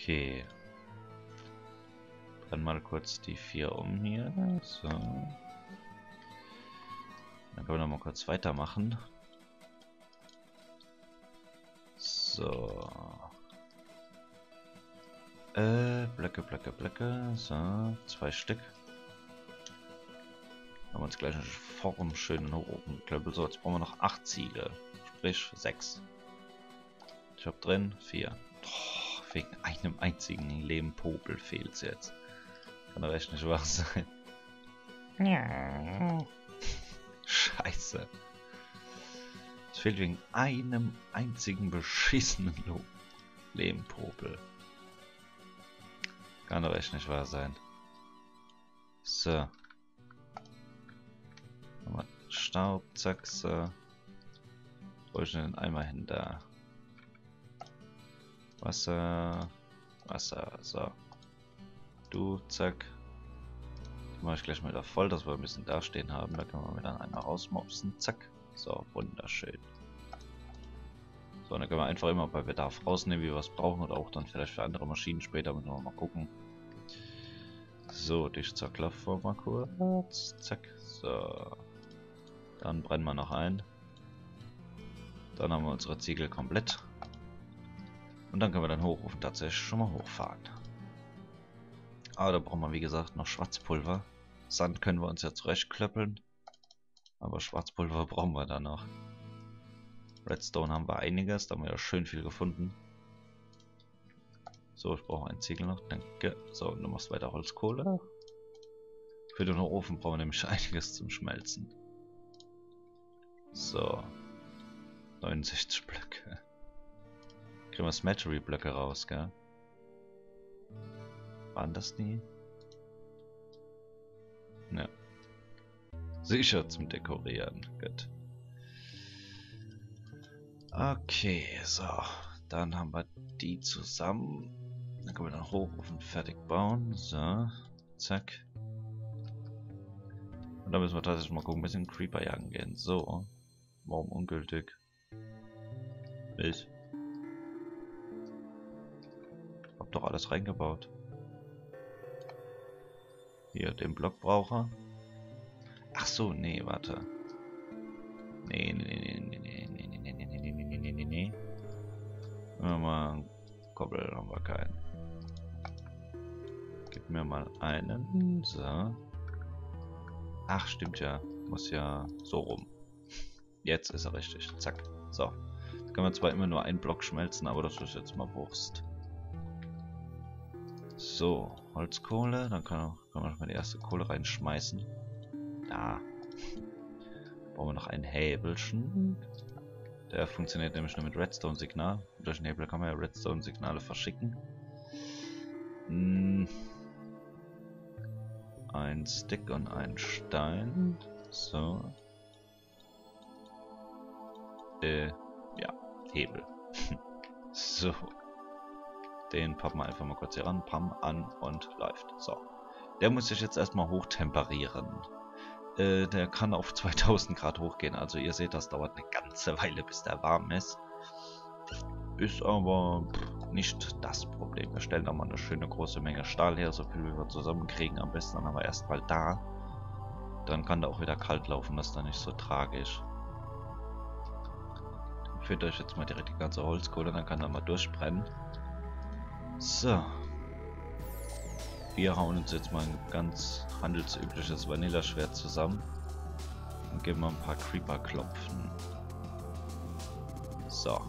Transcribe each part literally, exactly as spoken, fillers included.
Okay. Dann mal kurz die vier um hier. So. Dann können wir noch mal kurz weitermachen. So. Äh, Blöcke, Blöcke, Blöcke. So, zwei Stück. Haben wir uns gleich eine Form schön hoch oben geklöppelt. So, jetzt brauchen wir noch acht Ziegel. Sprich sechs. Ich hab drin vier. Oh, wegen einem einzigen Lehmpopel fehlt es jetzt. Kann doch echt nicht wahr sein. Ja. Scheiße. Es fehlt wegen einem einzigen beschissenen Lehmpopel. Kann doch echt nicht wahr sein. So. Nochmal Staub, zack, so. Hol ich den Eimer hin da. Wasser. Wasser, so. Du, zack. Die mache ich gleich mal wieder voll, dass wir ein bisschen dastehen haben. Da können wir wieder einmal rausmopsen. Zack. So, wunderschön. So, dann können wir einfach immer bei Bedarf rausnehmen, wie wir es brauchen. Oder auch dann vielleicht für andere Maschinen später. Müssen wir mal gucken. So, dich zerklopfen wir mal kurz. Zack. So. Dann brennen wir noch ein. Dann haben wir unsere Ziegel komplett. Und dann können wir dann hochrufen, tatsächlich schon mal hochfahren. Aber da brauchen wir wie gesagt noch Schwarzpulver. Sand können wir uns ja zurechtklöppeln. Aber Schwarzpulver brauchen wir dann noch. Redstone haben wir einiges, da haben wir ja schön viel gefunden. So, ich brauche einen Ziegel noch, danke. So, du machst weiter Holzkohle. Für den Ofen brauchen wir nämlich einiges zum Schmelzen. So. neunundsechzig Blöcke. Kriegen wir Smeltery Blöcke raus, gell? Waren das die? Ne. Sicher zum Dekorieren. Gut. Okay, so. Dann haben wir die zusammen. Dann können wir dann hochrufen, fertig bauen. So. Zack. Und dann müssen wir tatsächlich mal gucken, ein bisschen Creeper jagen gehen. So. Warum ungültig? Milch. Hab doch alles reingebaut. Hier, den Block braucht er. Ach so, nee, warte. Nee, nee, nee, nee, nee, nee, nee, nee, nee, nee, nee, nee, nee, nee. Nehmen wir mal Koppel, haben wir keinen. Gib mir mal einen. So. Ach, stimmt ja. Muss ja so rum. Jetzt ist er richtig. Zack. So. Jetzt kann man zwar immer nur einen Block schmelzen, aber das ist jetzt mal Wurst. So, Holzkohle. Dann kann, kann man mal die erste Kohle reinschmeißen. Da. Brauchen wir noch ein Häbelchen. Der funktioniert nämlich nur mit Redstone-Signal. Durch den Hebel kann man ja Redstone-Signale verschicken. Hm. Ein Stick und ein Stein. So. Äh, ja, Hebel. So. Den pappen wir einfach mal kurz hier ran. Pam, an und läuft. So. Der muss sich jetzt erstmal hochtemperieren. Äh, der kann auf zweitausend Grad hochgehen. Also ihr seht, das dauert eine ganze Weile, bis der warm ist. Ist aber nicht das Problem. Wir stellen da mal eine schöne große Menge Stahl her, so viel wie wir zusammenkriegen. Am besten dann aber erstmal da. Dann kann der auch wieder kalt laufen, das ist dann nicht so tragisch. Dann führt euch jetzt mal direkt die ganze Holzkohle, dann kann er mal durchbrennen. So. Wir hauen uns jetzt mal ein ganz handelsübliches Vanilla-Schwert zusammen. Und geben mal ein paar Creeper klopfen. So.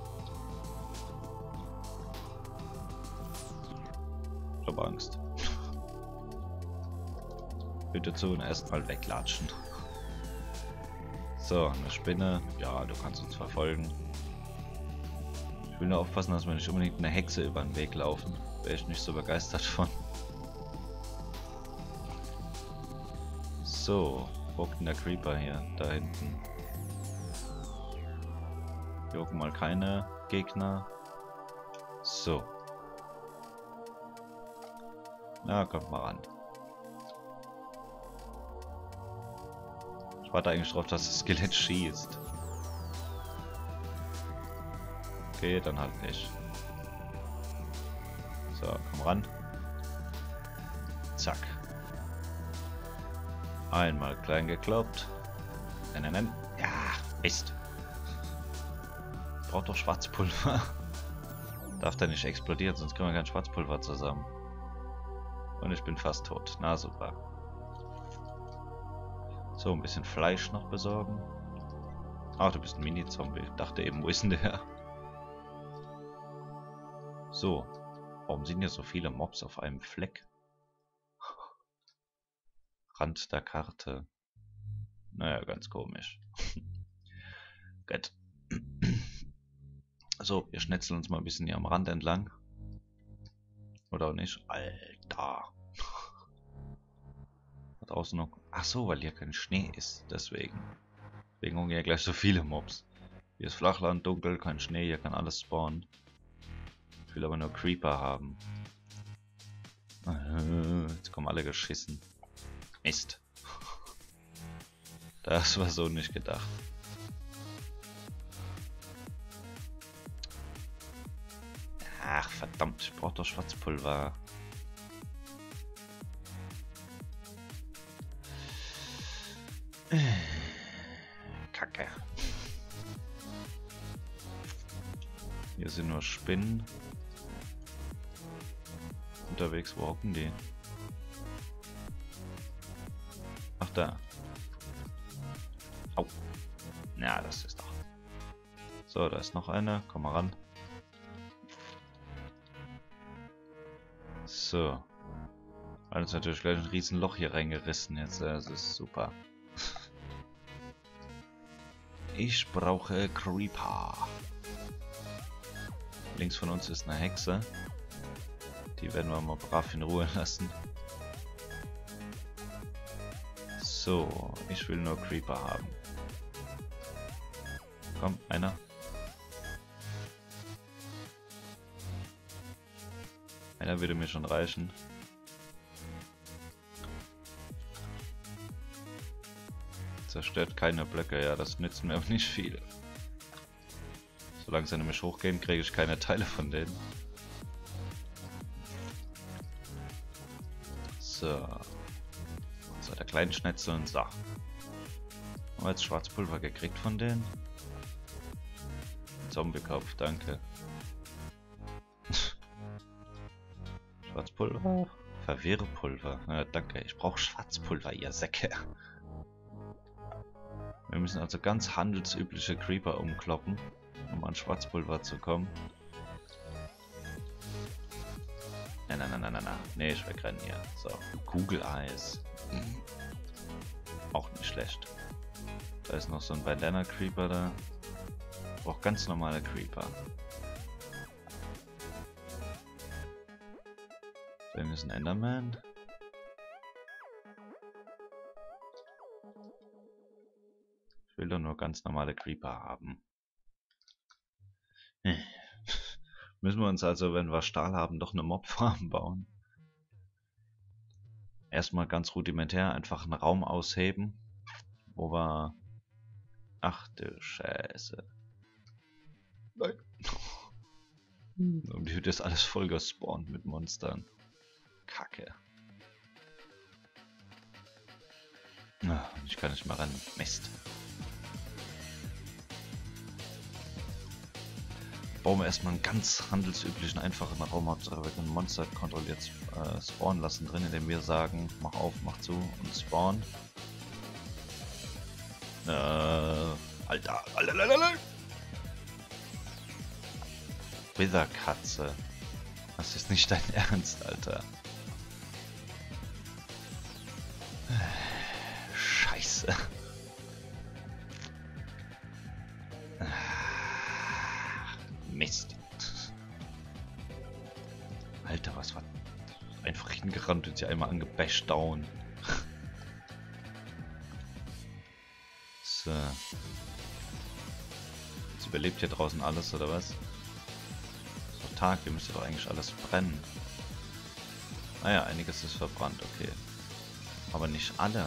Ich hab Angst. Bitte zu und erstmal weglatschen. So, eine Spinne. Ja, du kannst uns verfolgen. Ich will nur aufpassen, dass wir nicht unbedingt eine Hexe über den Weg laufen. Wäre ich nicht so begeistert von. So, wo guckt denn der Creeper hier? Da hinten. Hier gucken mal keine Gegner. So. Na, kommt mal ran. Ich warte eigentlich drauf, dass das Skelett schießt. Okay, dann halt nicht. So, komm ran. Zack. Einmal klein gekloppt. Nein, nein, nein. Ja, Mist. Braucht doch Schwarzpulver. Darf der nicht explodieren, sonst kriegen wir kein Schwarzpulver zusammen. Und ich bin fast tot. Na super. So, ein bisschen Fleisch noch besorgen. Ach, du bist ein Mini-Zombie. Ich dachte eben, wo ist denn der? So. Warum sind hier so viele Mobs auf einem Fleck? Rand der Karte. Naja, ganz komisch. Gut. So, wir schnetzeln uns mal ein bisschen hier am Rand entlang. Oder auch nicht? Alter. Da draußen noch. Ach so, weil hier kein Schnee ist. Deswegen. Deswegen haben hier gleich so viele Mobs. Hier ist Flachland, dunkel, kein Schnee, hier kann alles spawnen. Ich will aber nur Creeper haben. Jetzt kommen alle geschissen. Mist. Das war so nicht gedacht. Ach verdammt, ich brauche doch Schwarzpulver. Kacke. Hier sind nur Spinnen. Unterwegs, wo hocken die? Ach da. Au. Ja, das ist doch. So, da ist noch eine. Komm mal ran. So. Hat uns natürlich gleich ein riesen Loch hier reingerissen jetzt. Das ist super. Ich brauche Creeper. Links von uns ist eine Hexe. Die werden wir mal brav in Ruhe lassen. So, ich will nur Creeper haben. Komm, einer. Einer würde mir schon reichen. Zerstört keine Blöcke, ja, das nützt mir aber nicht viel. Solange sie nämlich hochgehen, kriege ich keine Teile von denen. So. So, der kleinen Schnetzel und so. Haben wir jetzt Schwarzpulver gekriegt von denen? Zombiekopf, danke. Schwarzpulver? Verwirrpulver. Na, danke, ich brauche Schwarzpulver, ihr Säcke. Wir müssen also ganz handelsübliche Creeper umkloppen, um an Schwarzpulver zu kommen. Nein, nein, nein, nein, nein, nein. Nee, ich wegrennen hier. So, Kugeleis. Mhm. Auch nicht schlecht. Da ist noch so ein Bandana Creeper da. Auch ganz normale Creeper. Dann ist ein Enderman. Ich will doch nur ganz normale Creeper haben. Müssen wir uns also, wenn wir Stahl haben, doch eine Mobfarm bauen. Erstmal ganz rudimentär einfach einen Raum ausheben, wo wir... Ach du Scheiße. Nein. Und die Hütte ist alles voll gespawnt mit Monstern. Kacke. Ah, ich kann nicht mal rennen. Mist. Bauen wir erstmal einen ganz handelsüblichen, einfachen Raum. Hauptsache wir können Monster kontrolliert äh, spawnen lassen drin, indem wir sagen, mach auf, mach zu und spawn. Äh, Alter, Alter, Alter, Alter. Witherkatze. Das ist nicht dein Ernst, Alter. Scheiße. Mist. Alter, was war... Einfach hingerannt und sie einmal angebasht down. So. Jetzt überlebt hier draußen alles, oder was? Ist doch Tag, hier müsste doch eigentlich alles brennen. Naja, einiges ist verbrannt, okay. Aber nicht alle.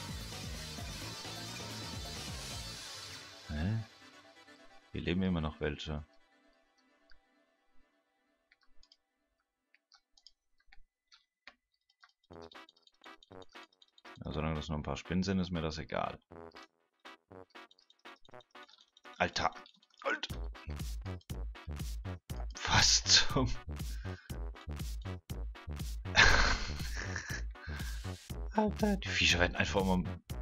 Hä? Hier leben immer noch welche. solange das nur ein paar Spinnen sind, ist mir das egal. Alter! Alter! Was zum... Alter, die Viecher werden einfach immer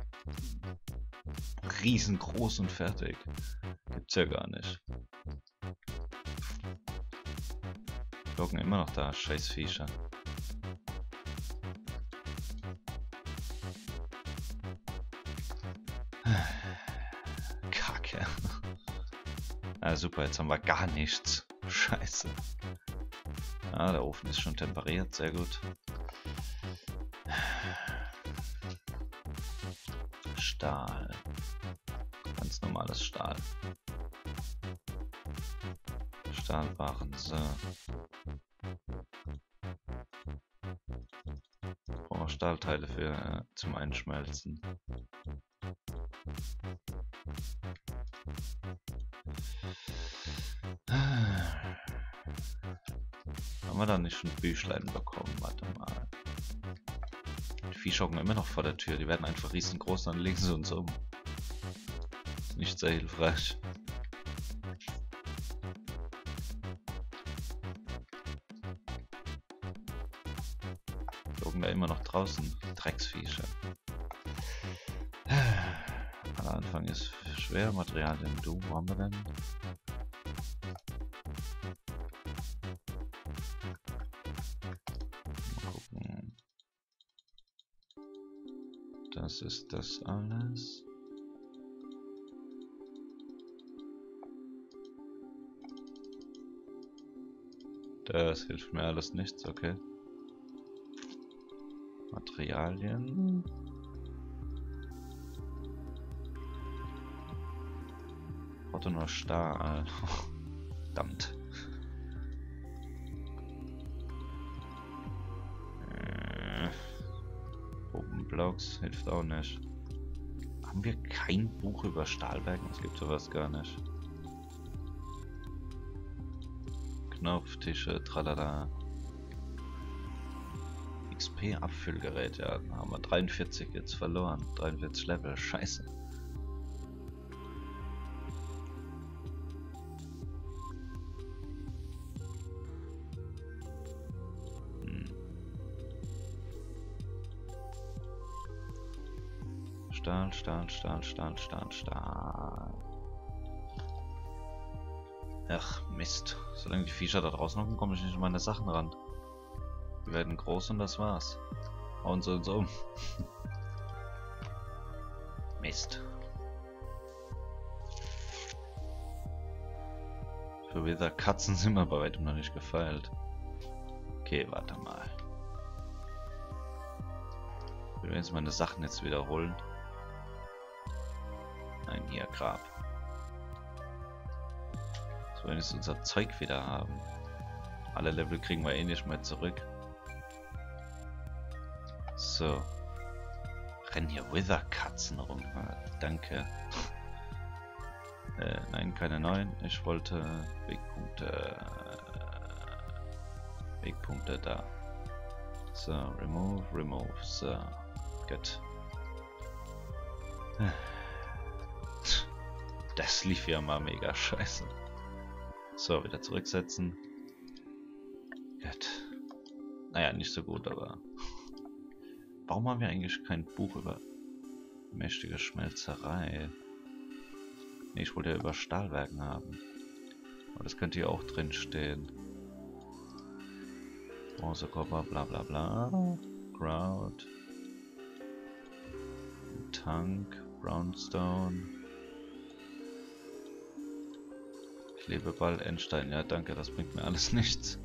riesengroß und fertig. Gibt's ja gar nicht. Locken immer noch da, scheiß Viecher. Kacke. Ah, super, jetzt haben wir gar nichts. Scheiße. Ah, der Ofen ist schon temperiert, sehr gut. Stahl. Ganz normales Stahl. Stahlbarren, so. Brauchen wir Stahlteile für äh, zum Einschmelzen. Haben wir da nicht ein Büchlein bekommen? Warte mal. Die Viecher hocken immer noch vor der Tür. Die werden einfach riesengroß, dann legen sie uns um. Nicht sehr hilfreich. Die hocken da immer noch draußen. Drecksviecher. Aller Anfang ist schwer. Materialien. Du, wo haben wir denn? Das ist das alles. Das hilft mir alles nichts, okay. Materialien. Braucht nur Stahl. Verdammt. Blocks hilft auch nicht. Haben wir kein Buch über Stahlwerken? Es gibt sowas gar nicht. Knopftische, tralala. X P-Abfüllgerät, ja, dann haben wir dreiundvierzig jetzt verloren. dreiundvierzig Level, scheiße. Stahl, Stahl, Stahl, Stahl, Stahl, Stahl. Ach, Mist. Solange die Viecher da draußen hocken, komme ich nicht an meine Sachen ran. Die werden groß und das war's. Hauen sie uns um. Mist. Für Wither Katzen sind wir bei weitem noch nicht gefeilt. Okay, warte mal. Ich will jetzt meine Sachen jetzt wiederholen. Nein, hier, Grab. So, wenn wir unser Zeug wieder haben. Alle Level kriegen wir eh nicht mehr zurück. So. Rennen hier Wither-Katzen rum. Ah, danke. äh, nein, keine neuen. Ich wollte Wegpunkte. Wegpunkte da. So, remove, remove. So, gut. Das lief ja mal mega scheiße. So, wieder zurücksetzen. Gut. Naja, nicht so gut, aber... Warum haben wir eigentlich kein Buch über mächtige Schmelzerei? Ne, ich wollte ja über Stahlwerken haben. Aber das könnte hier auch drin stehen. Bronze, Kupfer, bla bla bla. Grout. Tank, Brownstone. Klebeball, Endstein. Ja, danke, das bringt mir alles nichts.